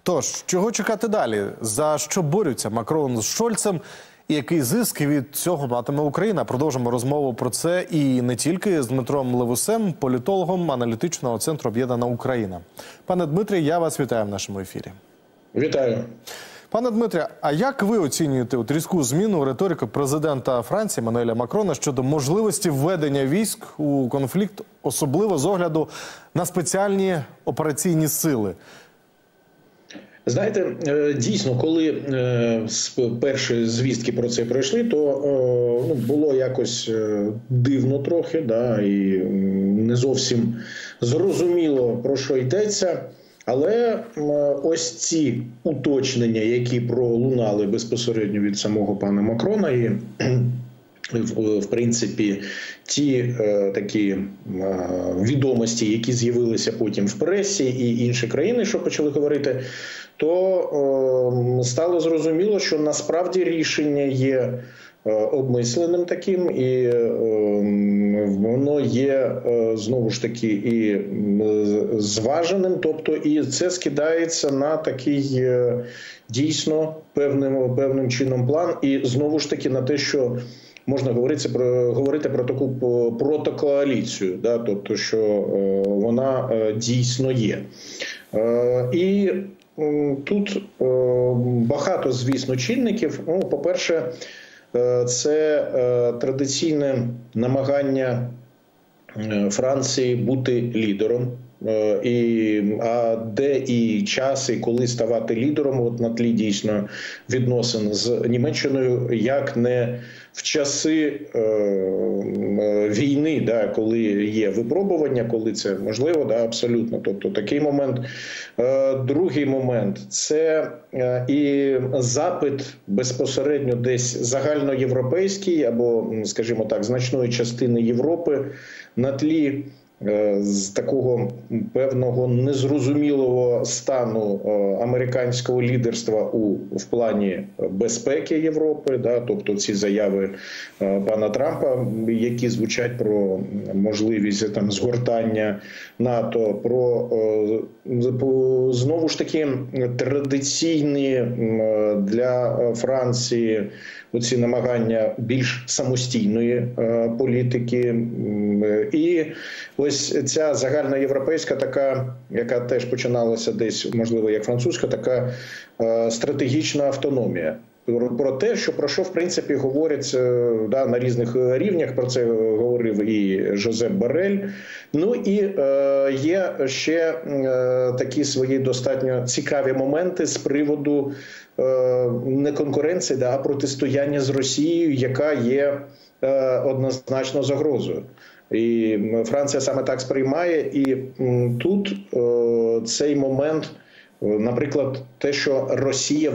Тож, чого чекати далі? За що борються Макрон з Шольцем? І який зиск від цього матиме Україна? Продовжимо розмову про це і не тільки з Дмитром Левусем, політологом аналітичного центру «Об'єднана Україна». Пане Дмитрі, я вас вітаю в нашому ефірі. Вітаю. Пане Дмитрі, а як ви оцінюєте різку зміну риторики президента Франції Еммануеля Макрона щодо можливості введення військ у конфлікт, особливо з огляду на спеціальні операційні сили? Знаєте, дійсно, коли перші звістки про це пройшли, то було якось дивно трохи, і не зовсім зрозуміло, про що йдеться. Але ось ці уточнення, які пролунали безпосередньо від самого пана Макрона, і в принципі ті такі відомості, які з'явилися потім в пресі і інші країни, що почали говорити, то стало зрозуміло, що насправді рішення є обмисленим таким, і воно є, знову ж таки, і зваженим, тобто і це скидається на такий дійсно певним чином план, і знову ж таки на те, що можна говорити про таку протокоаліцію, тобто, що вона дійсно є. І тут багато, звісно, чинників. По-перше, це традиційне намагання Франції бути лідером. А де і час, і коли ставати лідером на тлі дійсно відносин з Німеччиною, як не в часи війни, коли є випробування, коли це можливо, абсолютно. Тобто такий момент. Другий момент – це і запит безпосередньо десь загальноєвропейський або, скажімо так, значної частини Європи на тлі з такого певного незрозумілого стану американського лідерства в плані безпеки Європи, тобто ці заяви пана Трампа, які звучать про можливість згортання НАТО, про знову ж таки традиційні для Франції оці намагання більш самостійної політики. І ось ця загальноєвропейська така, яка теж починалася десь, можливо, як французька, така стратегічна автономія. Про те, про що, в принципі, говорять на різних рівнях, про це говорив і Жозеп Борель. Ну і є ще такі свої достатньо цікаві моменти з приводу не конкуренції, а протистояння з Росією, яка є однозначно загрозою. І Франція саме так сприймає, і тут цей момент, наприклад, те, що Росія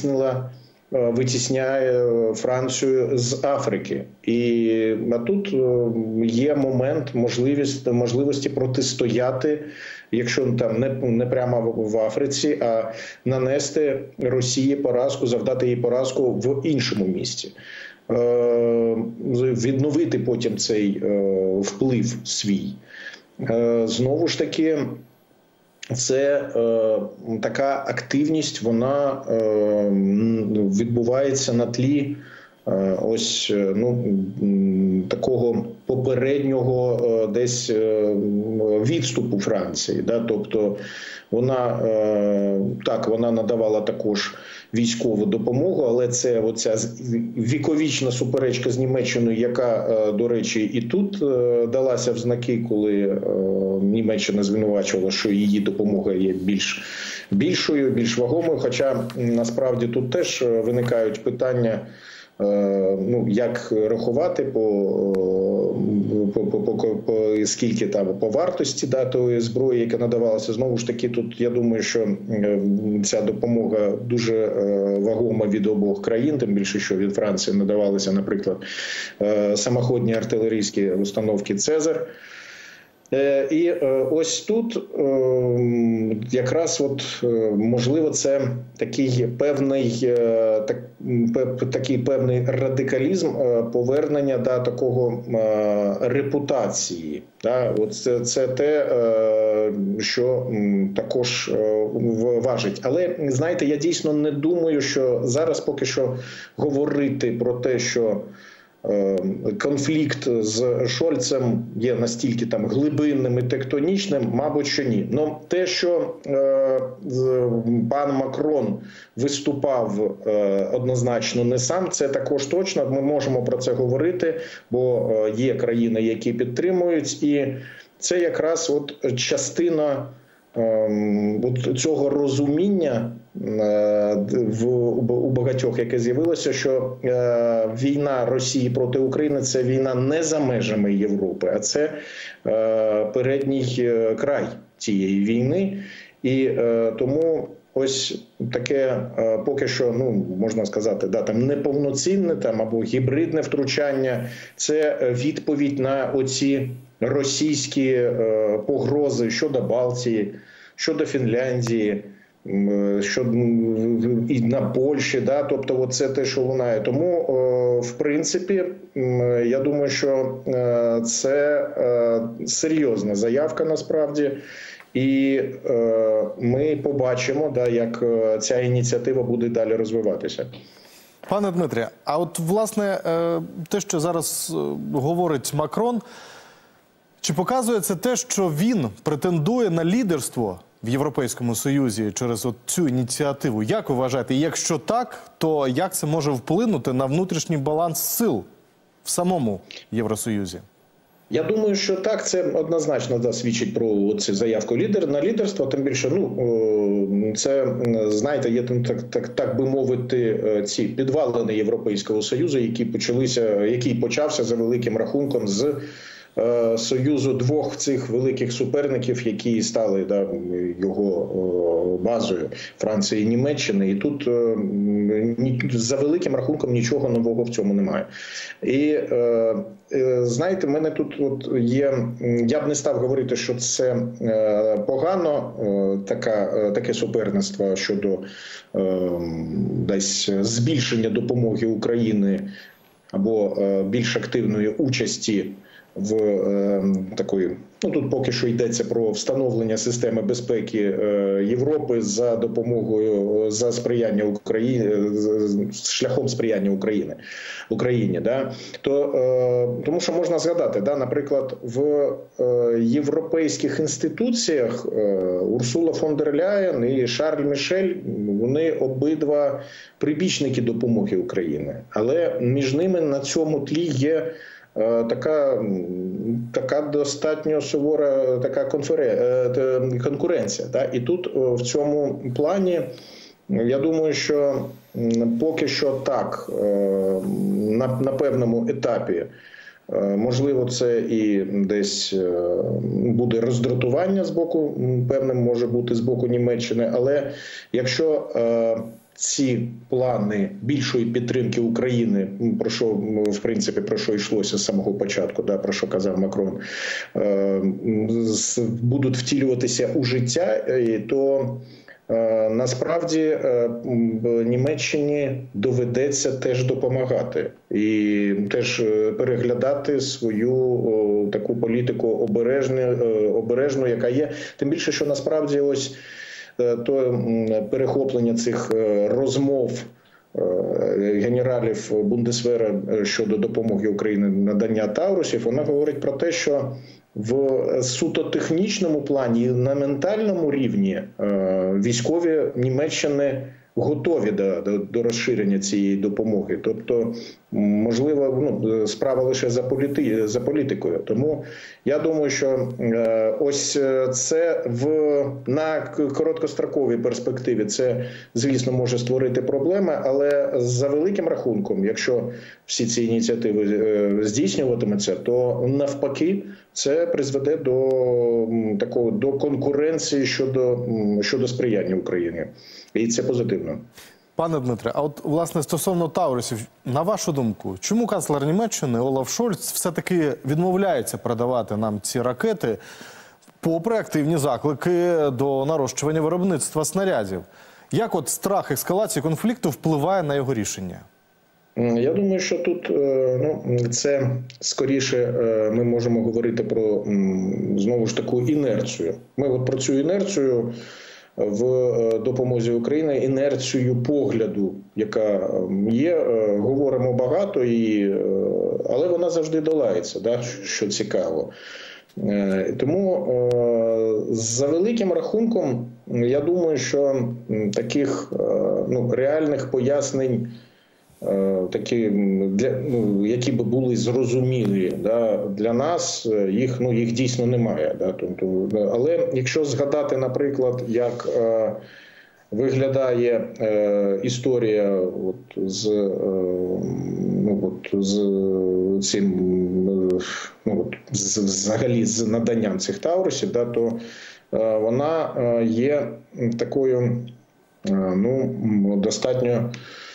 витісняє Францію з Африки. А тут є момент можливості протистояти, якщо там не прямо в Африці, а нанести Росії поразку, завдати їй поразку в іншому місці. Відновити потім цей вплив свій. Знову ж таки, це така активність, вона відбувається на тлі такого попереднього десь відступу Франції. Тобто вона надавала також військову допомогу, але це оця віковічна суперечка з Німеччиною, яка, до речі, і тут далася в знаки, коли Німеччина звинувачувала, що її допомога є більшою, більш вагомою, хоча насправді тут теж виникають питання, як рахувати скільки там по вартості тої зброї, яка надавалася. Знову ж таки, тут я думаю, що ця допомога дуже вагома від обох країн, тим більше, що від Франції надавалися, наприклад, самоходні артилерійські установки «Цезар». І ось тут якраз можливо це такий певний радикалізм повернення до такого репутації. Це те, що також важить. Але, знаєте, я дійсно не думаю, що зараз поки що говорити про те, що конфлікт з Шольцем є настільки глибинним і тектонічним, мабуть, що ні. Но те, що пан Макрон виступав однозначно не сам, це також точно. Ми можемо про це говорити, бо є країни, які підтримують, і це якраз частина цього розуміння у багатьох, яке з'явилося, що війна Росії проти України – це війна не за межами Європи, а це передній край цієї війни. І тому ось таке поки що, можна сказати, неповноцінне або гібридне втручання – це відповідь на оці російські погрози щодо Балтії, щодо Фінляндії, і на Польщі, тобто це те, що лунає. Тому, в принципі, я думаю, що це серйозна заявка насправді, і ми побачимо, як ця ініціатива буде далі розвиватися. Пане Дмитре, а власне, те, що зараз говорить Макрон, чи показує це те, що він претендує на лідерство в Європейському Союзі через цю ініціативу? Як ви вважаєте? І якщо так, то як це може вплинути на внутрішній баланс сил в самому Євросоюзі? Я думаю, що так, це однозначно свідчить про цю заявку на лідерство, тим більше, це, знаєте, є так би мовити, ці підвалини Європейського Союзу, який почався за великим рахунком з союзу двох цих великих суперників, які стали його базою, Франції і Німеччини. І тут за великим рахунком нічого нового в цьому немає. І знаєте, в мене тут є, я б не став говорити, що це погано, таке суперництво щодо десь збільшення допомоги Україні або більш активної участі в такої, тут поки що йдеться про встановлення системи безпеки Європи за допомогою, за сприяння шляхом сприяння Україні. Тому що можна згадати, наприклад, в європейських інституціях Урсула фон дер Ляєн і Шарль Мішель, вони обидва прибічники допомоги Україні. Але між ними на цьому тлі є така достатньо сувора конкуренція. І тут в цьому плані, я думаю, що поки що так, на певному етапі, можливо, це і десь буде роздратування з боку, певним може бути з боку Німеччини, але якщо ці плани більшої підтримки України, про що йшлося з самого початку, про що казав Макрон, будуть втілюватися у життя, то насправді Німеччині доведеться теж допомагати і теж переглядати свою таку політику обережну, яка є. Тим більше, що насправді ось то перехоплення цих розмов генералів Бундесвера щодо допомоги Україні надання Таурусів, вона говорить про те, що в суто технічному плані, на ментальному рівні військові Німеччини готові до розширення цієї допомоги. Тобто, можливо, справа лише за політикою. Тому я думаю, що ось це на короткостроковій перспективі це, звісно, може створити проблеми, але за великим рахунком, якщо всі ці ініціативи здійснюватимуться, то навпаки це призведе до конкуренції щодо сприяння Україні. І це позитивно. Пане Дмитре, а от, власне, стосовно Таурусів, на вашу думку, чому канцлер Німеччини Олаф Шольц все-таки відмовляється передавати нам ці ракети, попри активні заклики до нарощування виробництва снарядів? Як от страх ескалації конфлікту впливає на його рішення? Я думаю, що тут це скоріше ми можемо говорити про, знову ж таку, інерцію. Ми от про цю інерцію в допомозі Україні, інерцію погляду, яка є, говоримо багато, але вона завжди долається, да, що цікаво. Тому за великим рахунком, я думаю, що таких реальних пояснень, які б були зрозумілі для нас, їх дійсно немає. Але якщо згадати, наприклад, як виглядає історія взагалі з наданням цих Таурусів, то вона є такою, достатньо,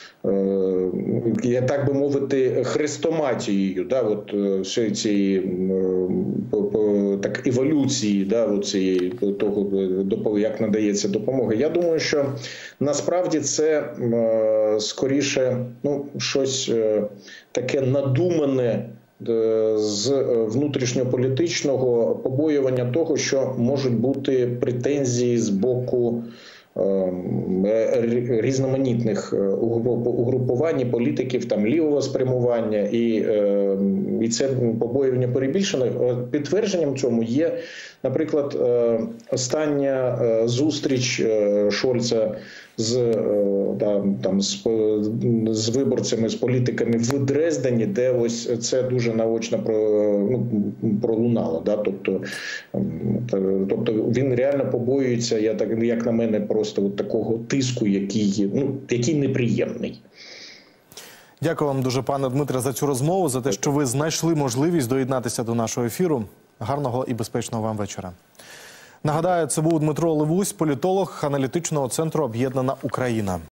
так би мовити, хрестоматією, всієї цієї еволюції, цієї того, як надається допомога. Я думаю, що насправді це скоріше щось таке надумане з внутрішньополітичного побоювання того, що можуть бути претензії з боку різноманітних угрупувань, політиків лівого спрямування, і це побоювання перебільшено. Підтвердженням цьому є, наприклад, остання зустріч Шольца з виборцями, з політиками в Дрездені, де ось це дуже наочно пролунало. Тобто він реально побоюється, як на мене, просто такого тиску, який неприємний. Дякую вам дуже, пане Дмитре, за цю розмову, за те, що ви знайшли можливість доєднатися до нашого ефіру. Гарного і безпечного вам вечора. Нагадаю, це був Дмитро Левусь, політолог аналітичного центру «Об'єднана Україна».